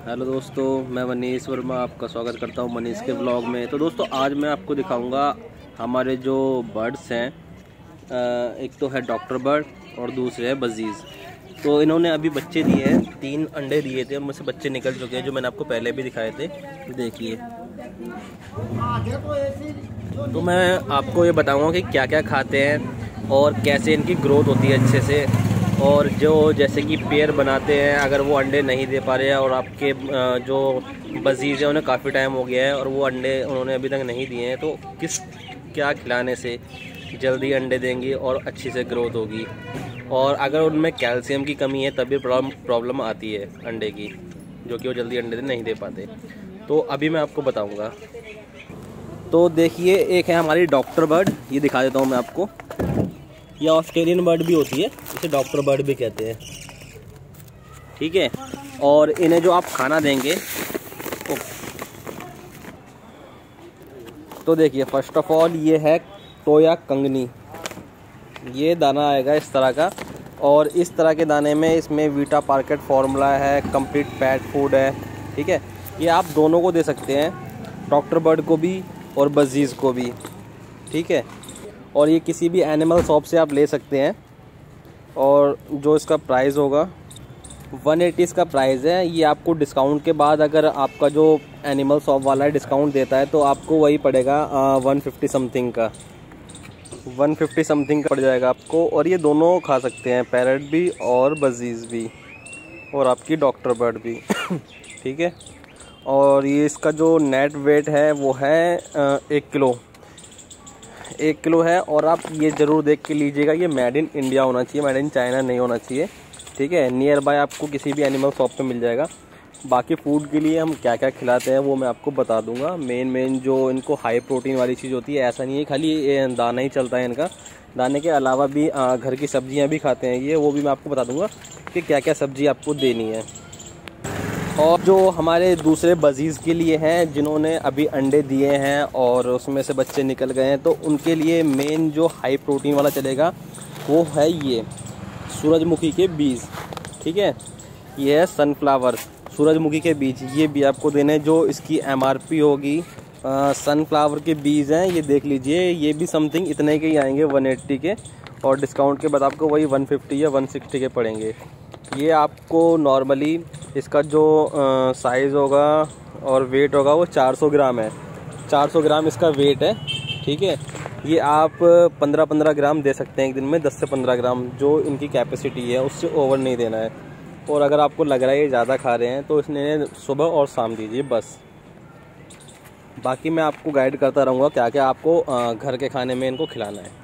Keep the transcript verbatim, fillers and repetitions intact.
Hello दोस्तों, मैं मनीष वर्मा आपका स्वागत करता हूं मनीष के ब्लॉग में। तो दोस्तों आज मैं आपको दिखाऊंगा हमारे जो बर्ड्स हैं। एक तो है डॉक्टर बर्ड और दूसरे है बजीज़। तो इन्होंने अभी बच्चे दिए हैं, तीन अंडे दिए थे, उनमें से बच्चे निकल चुके हैं जो मैंने आपको पहले भी दिखाए थे। देखिए, तो मैं आपको ये बताऊँगा कि क्या क्या खाते हैं और कैसे इनकी ग्रोथ होती है अच्छे से। और जो जैसे कि पेयर बनाते हैं, अगर वो अंडे नहीं दे पा रहे हैं और आपके जो बजीज़ हैं उन्हें काफ़ी टाइम हो गया है और वो अंडे उन्होंने अभी तक नहीं दिए हैं, तो किस क्या खिलाने से जल्दी अंडे देंगे और अच्छी से ग्रोथ होगी। और अगर उनमें कैल्शियम की कमी है तभी प्रॉब्लम प्रॉब्लम आती है अंडे की, जो कि वो जल्दी अंडे नहीं दे पाते। तो अभी मैं आपको बताऊँगा। तो देखिए, एक है हमारी डॉक्टर बर्ड, ये दिखा देता हूँ मैं आपको। ये ऑस्ट्रेलियन बर्ड भी होती है, इसे डॉक्टर बर्ड भी कहते हैं, ठीक है। और इन्हें जो आप खाना देंगे तो, तो देखिए, फर्स्ट ऑफ ऑल ये है टोया कंगनी। ये दाना आएगा इस तरह का, और इस तरह के दाने में इसमें वीटा पार्केट फार्मूला है, कंप्लीट पैट फूड है, ठीक है। ये आप दोनों को दे सकते हैं, डॉक्टर बर्ड को भी और बजीज़ को भी, ठीक है। और ये किसी भी एनिमल शॉप से आप ले सकते हैं। और जो इसका प्राइस होगा वन एटी इसका प्राइस है। ये आपको डिस्काउंट के बाद, अगर आपका जो एनिमल शॉप वाला है डिस्काउंट देता है, तो आपको वही पड़ेगा वन फिफ्टी समथिंग का वन फिफ्टी समथिंग का पड़ जाएगा आपको। और ये दोनों खा सकते हैं, पैरट भी और बजीज़ भी और आपकी डॉक्टर बर्ड भी ठीक है। और ये इसका जो नेट वेट है वो है एक किलो एक किलो है। और आप ये ज़रूर देख के लीजिएगा, ये मेड इन इंडिया होना चाहिए, मेड इन चाइना नहीं होना चाहिए, ठीक है। नियर बाय आपको किसी भी एनिमल शॉप पे मिल जाएगा। बाकी फूड के लिए हम क्या क्या खिलाते हैं वो मैं आपको बता दूंगा। मेन मेन जो इनको हाई प्रोटीन वाली चीज़ होती है, ऐसा नहीं है खाली दाना ही चलता है इनका, दाने के अलावा भी घर की सब्जियाँ भी खाते हैं ये, वो भी मैं आपको बता दूँगा कि क्या क्या सब्ज़ी आपको देनी है। और जो हमारे दूसरे बजीज़ के लिए हैं, जिन्होंने अभी अंडे दिए हैं और उसमें से बच्चे निकल गए हैं, तो उनके लिए मेन जो हाई प्रोटीन वाला चलेगा वो है ये सूरजमुखी के बीज, ठीक है। ये है सनफ्लावर सूरजमुखी के बीज, ये भी आपको देने। जो इसकी एमआरपी होगी, सनफ्लावर के बीज हैं, ये देख लीजिए, ये भी समथिंग इतने के ही आएंगे वन एट्टी के, और डिस्काउंट के बाद आपको वही वन फिफ्टी या वन सिक्सटी के पड़ेंगे। ये आपको नॉर्मली इसका जो साइज़ होगा और वेट होगा वो चार सौ ग्राम है, चार सौ ग्राम इसका वेट है, ठीक है। ये आप पंद्रह पंद्रह ग्राम दे सकते हैं एक दिन में, दस से पंद्रह ग्राम जो इनकी कैपेसिटी है, उससे ओवर नहीं देना है। और अगर आपको लग रहा है ये ज़्यादा खा रहे हैं तो इसने सुबह और शाम दीजिए बस। बाकी मैं आपको गाइड करता रहूँगा क्या क्या आपको घर के खाने में इनको खिलाना है।